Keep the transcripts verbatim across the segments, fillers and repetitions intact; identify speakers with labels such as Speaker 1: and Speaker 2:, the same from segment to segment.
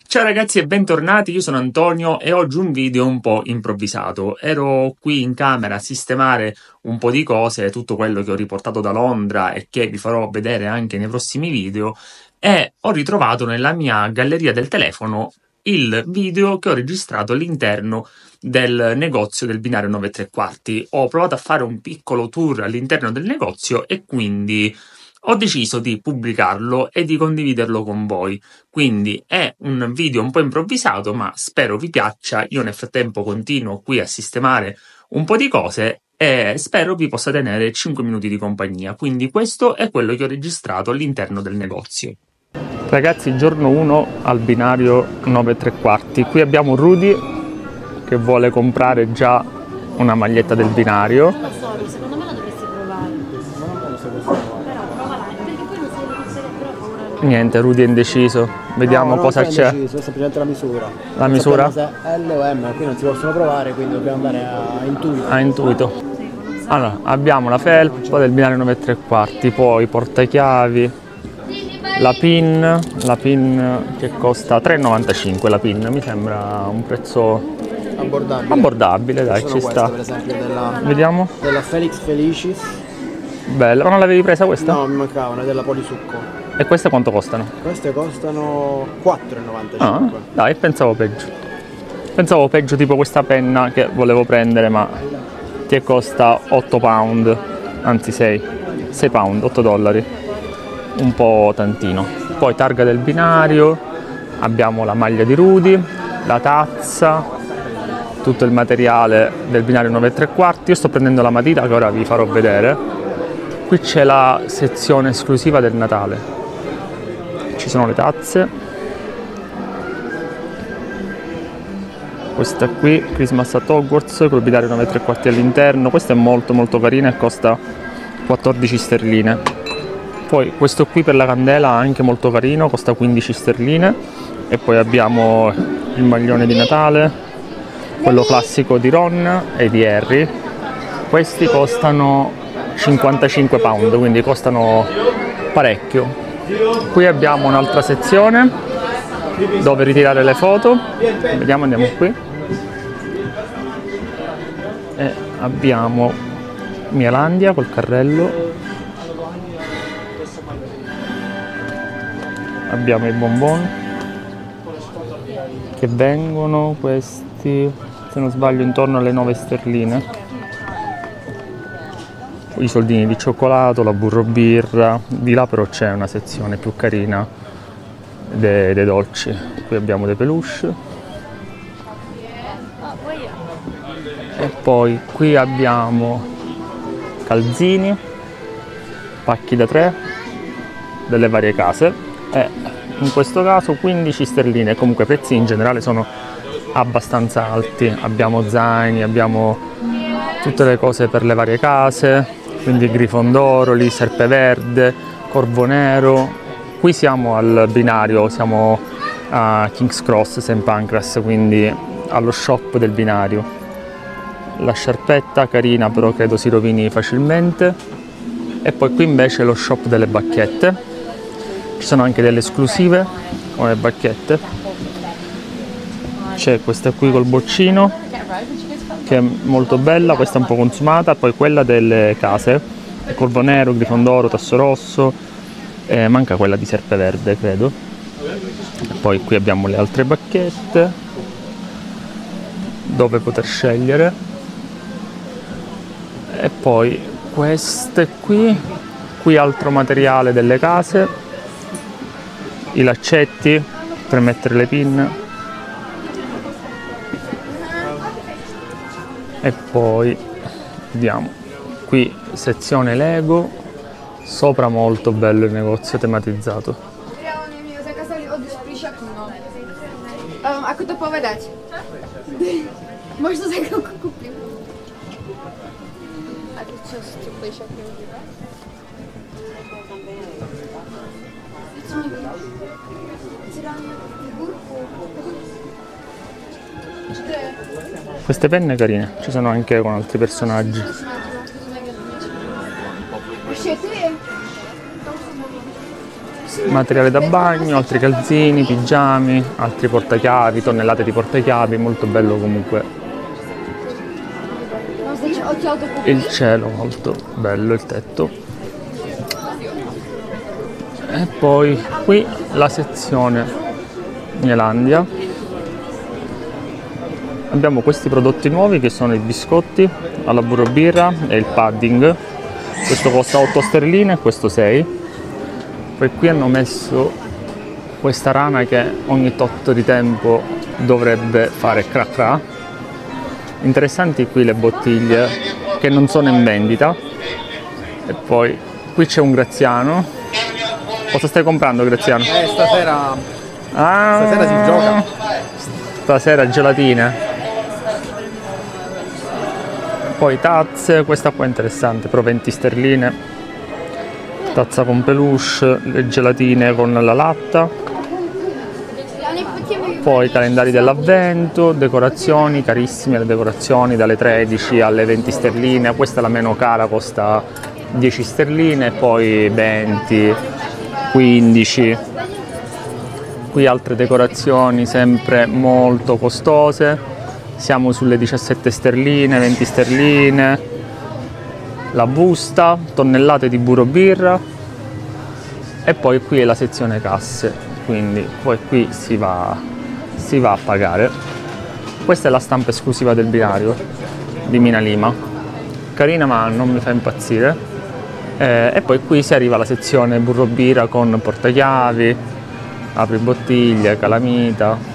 Speaker 1: Ciao ragazzi e bentornati, io sono Antonio e oggi un video un po' improvvisato. Ero qui in camera a sistemare un po' di cose, tutto quello che ho riportato da Londra e che vi farò vedere anche nei prossimi video, e ho ritrovato nella mia galleria del telefono il video che ho registrato all'interno del negozio del binario nove e tre quarti. Ho provato a fare un piccolo tour all'interno del negozio e quindi ho deciso di pubblicarlo e di condividerlo con voi. Quindi è un video un po' improvvisato, ma spero vi piaccia. Io nel frattempo continuo qui a sistemare un po' di cose e spero vi possa tenere cinque minuti di compagnia. Quindi questo è quello che ho registrato all'interno del negozio. Ragazzi, giorno uno al binario nove e tre quarti. Qui abbiamo Rudy che vuole comprare già una maglietta del binario.
Speaker 2: Lo so, secondo me la dovresti provare. Però provala, perché poi non sai che c'è, però paura.
Speaker 1: Niente, Rudy è indeciso. Vediamo
Speaker 3: no,
Speaker 1: cosa c'è.
Speaker 3: È semplicemente la misura.
Speaker 1: La misura?
Speaker 3: Se L o M, qui non si possono provare, quindi dobbiamo andare a intuito.
Speaker 1: A intuito. Allora, abbiamo la felpa del binario nove e tre quarti, poi portachiavi, la pin, la pin che costa tre e novantacinque la pin, mi sembra un prezzo
Speaker 3: abbordabile.
Speaker 1: Abbordabile, dai, ci
Speaker 3: queste,
Speaker 1: sta.
Speaker 3: Per esempio della,
Speaker 1: Vediamo.
Speaker 3: Della Felix Felicis.
Speaker 1: Bella, ma non l'avevi presa questa?
Speaker 3: No, mi mancavano, è della Polisucco.
Speaker 1: E queste quanto costano?
Speaker 3: Queste costano quattro e novantacinque.
Speaker 1: Ah, dai, pensavo peggio. Pensavo peggio tipo questa penna che volevo prendere, ma che costa otto pound, anzi sei, sei pound, otto dollari. Un po' tantino. Poi targa del binario, abbiamo la maglia di Rudy, la tazza, tutto il materiale del binario nove e tre quarti. Io sto prendendo la matita che ora vi farò vedere. Qui c'è la sezione esclusiva del Natale. Ci sono le tazze. Questa qui, Christmas at Hogwarts, col binario nove e tre quarti all'interno. Questa è molto molto carina e costa quattordici sterline. Poi questo qui per la candela anche molto carino, costa quindici sterline. E poi abbiamo il maglione di Natale, quello classico di Ron e di Harry. Questi costano cinquantacinque pound, quindi costano parecchio. Qui abbiamo un'altra sezione dove ritirare le foto. Vediamo, andiamo qui. E abbiamo Mielandia col carrello. Abbiamo i bonbon che vengono, questi, se non sbaglio, intorno alle nove sterline. I soldini di cioccolato, la burro birra. Di là però c'è una sezione più carina dei, dei dolci. Qui abbiamo dei peluche. E poi qui abbiamo calzini, pacchi da tre delle varie case. E in questo caso quindici sterline. Comunque i prezzi in generale sono abbastanza alti. Abbiamo zaini, abbiamo tutte le cose per le varie case, quindi Grifondoro, Serpeverde, Corvo Nero. Qui siamo al binario, siamo a King's Cross, Saint Pancras, quindi allo shop del binario. La sciarpetta carina, però credo si rovini facilmente. E poi qui invece lo shop delle bacchette. Ci sono anche delle esclusive come bacchette. C'è questa qui col boccino che è molto bella, questa è un po' consumata. Poi quella delle case, Corvo Nero, Grifondoro, Tasso Rosso, eh, manca quella di Serpeverde credo. E poi qui abbiamo le altre bacchette dove poter scegliere. E poi queste qui, qui altro materiale delle case, i laccetti per mettere le pin. E poi vediamo qui sezione Lego, sopra molto bello il negozio tematizzato.
Speaker 4: Um, ako to povedať? Možno sa koľko kúpim. A ty čo si teplejšia neužíva?
Speaker 1: Queste penne carine, ci sono anche con altri personaggi. materiale da bagno, altri calzini, pigiami, altri portachiavi, tonnellate di portachiavi, molto bello comunque. Il cielo molto bello, il tetto. E poi qui la sezione Nielandia. Abbiamo questi prodotti nuovi che sono i biscotti alla burro birra e il pudding. Questo costa otto sterline e questo sei. Poi qui hanno messo questa rana che ogni tot di tempo dovrebbe fare cra cra. Interessanti qui le bottiglie che non sono in vendita. E poi qui c'è un Graziano. Cosa stai comprando, Graziano?
Speaker 3: Eh, stasera,
Speaker 1: Ah,
Speaker 3: stasera si gioca.
Speaker 1: Stasera gelatine. Poi tazze, questa qua è interessante, però venti sterline. Tazza con peluche, le gelatine con la latta. Poi calendari dell'avvento, decorazioni, carissime le decorazioni dalle tredici alle venti sterline. Questa è la meno cara, costa dieci sterline, poi venti, quindici. Qui altre decorazioni sempre molto costose. Siamo sulle diciassette sterline, venti sterline, la busta, tonnellate di burro birra e poi qui è la sezione casse, quindi poi qui si va, si va a pagare. Questa è la stampa esclusiva del binario di Mina Lima, carina ma non mi fa impazzire. Eh, e poi qui si arriva alla sezione burro birra con portachiavi, apri bottiglie, calamita.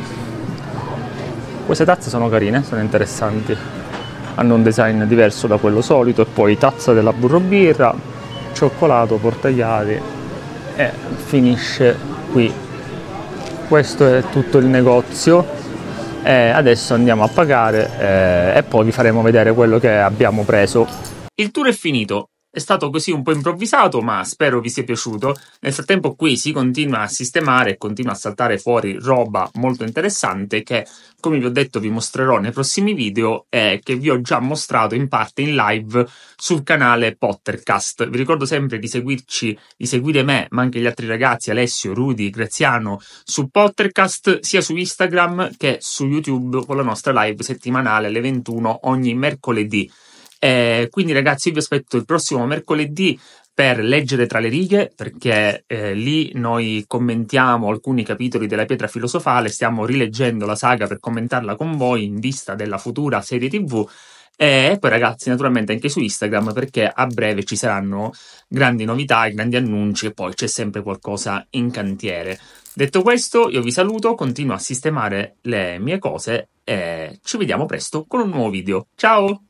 Speaker 1: Queste tazze sono carine, sono interessanti, hanno un design diverso da quello solito. E poi tazza della burro birra, cioccolato, portachiavi e finisce qui. Questo è tutto il negozio e adesso andiamo a pagare eh, e poi vi faremo vedere quello che abbiamo preso. Il tour è finito. È stato così un po' improvvisato, ma spero vi sia piaciuto. Nel frattempo qui si continua a sistemare e continua a saltare fuori roba molto interessante che, come vi ho detto, vi mostrerò nei prossimi video e che vi ho già mostrato in parte in live sul canale Pottercast. Vi ricordo sempre di seguirci, di seguire me, ma anche gli altri ragazzi, Alessio, Rudy, Graziano, su Pottercast, sia su Instagram che su YouTube con la nostra live settimanale alle ventuno ogni mercoledì. Eh, quindi ragazzi, io vi aspetto il prossimo mercoledì per leggere tra le righe, perché eh, lì noi commentiamo alcuni capitoli della Pietra Filosofale, stiamo rileggendo la saga per commentarla con voi in vista della futura serie tivù. E poi ragazzi, naturalmente anche su Instagram, perché a breve ci saranno grandi novità, grandi annunci e poi c'è sempre qualcosa in cantiere. Detto questo, io vi saluto, continuo a sistemare le mie cose e ci vediamo presto con un nuovo video. Ciao!